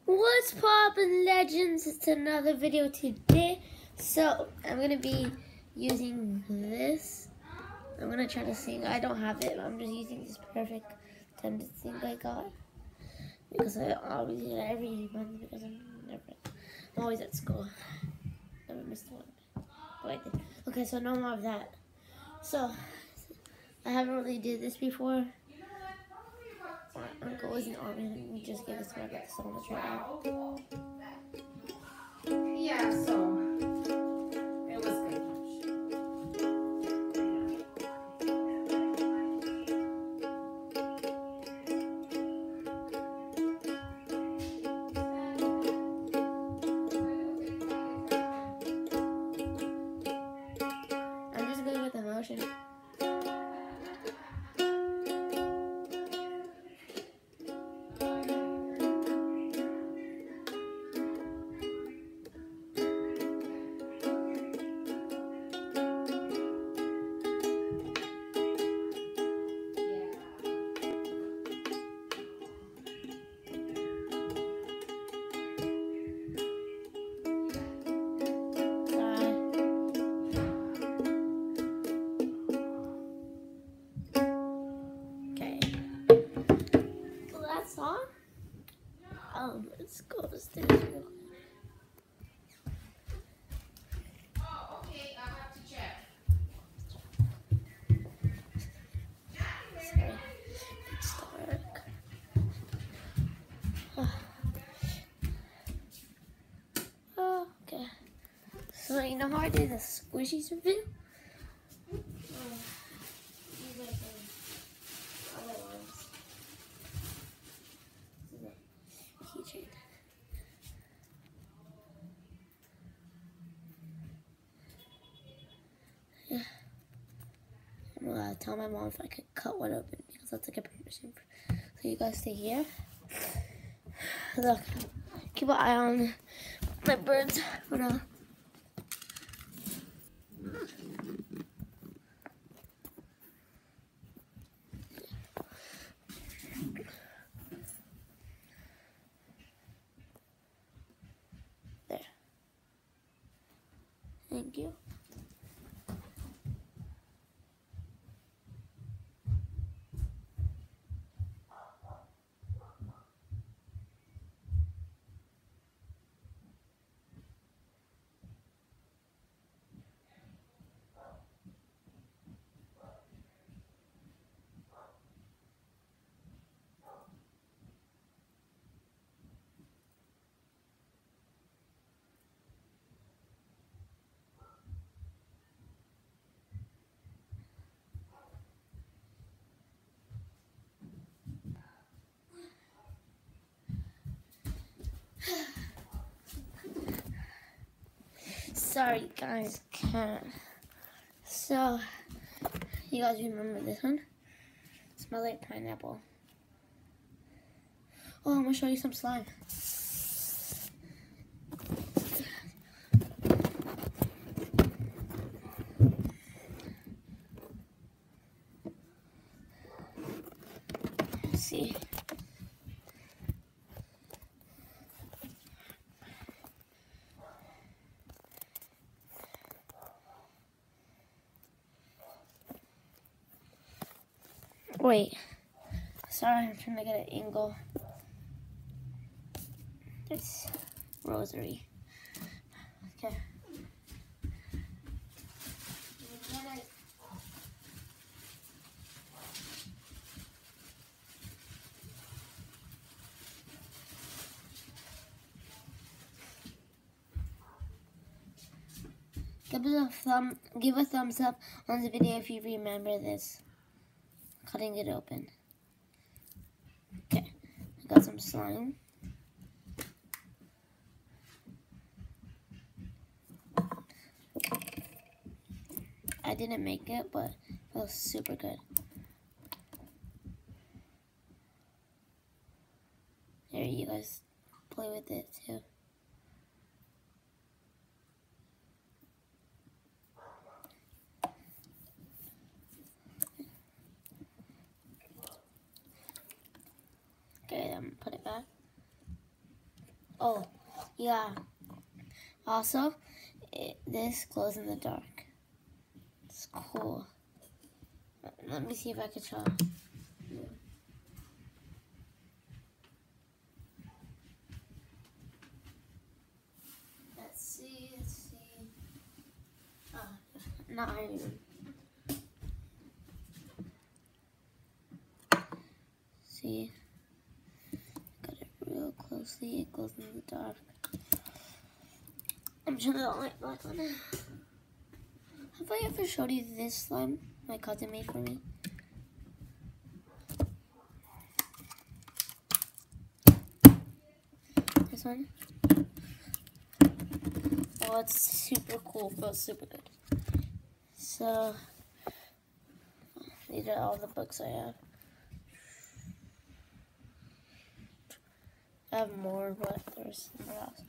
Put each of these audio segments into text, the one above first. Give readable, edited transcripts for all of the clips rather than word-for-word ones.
What's poppin', legends? It's another video today. So I'm gonna be using this. I'm gonna try to sing. I don't have it. I'm just using this perfect tended thing I got because I always use it every month because I'm always at school. Never missed one. But I did. Okay, so no more of that. So I haven't really did this before. My uncle wasn't on me and just gave this to my brother, so I'm gonna try it out. Yeah, so it was good. I'm just going with emotion. Song? Let's go upstairs real quick. Oh, okay, I have to check. Sorry, it's dark. Oh, okay. So you know how I did the squishies review? These are the other ones. This is a keychain. Yeah. I'm gonna tell my mom if I could cut one open because that's like a permission. So you guys stay here. Look, keep an eye on my birds for now. There. Thank you. Sorry guys, can't. So, you guys remember this one? Smells like pineapple. Oh, I'm gonna show you some slime. Let's see. Wait. Sorry, I'm trying to get an angle. It's rosary. Okay. Give a thumbs up on the video if you remember this. Cutting it open. Okay, I got some slime. I didn't make it, but it feels super good. There, you guys play with it too. Okay, I'm gonna put it back. Oh, yeah. Also, this glows in the dark. It's cool. Let me see if I can show. Let's see. Oh, not even. See? Got it real closely. It glows in the dark. I'm turning the light back on. Have I ever showed you this slime my cousin made for me? This one? Oh, it's super cool. Feels super good. So, these are all the books I have. I have more, but there's more else.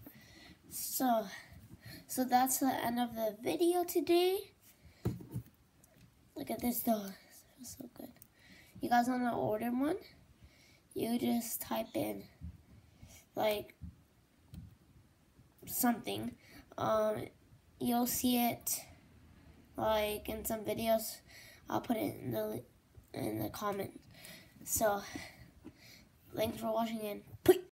So that's the end of the video today. Look at this though. It feels so good. You guys want to order one? You just type in like something. You'll see it like in some videos. I'll put it in the comments. So thanks for watching and peace.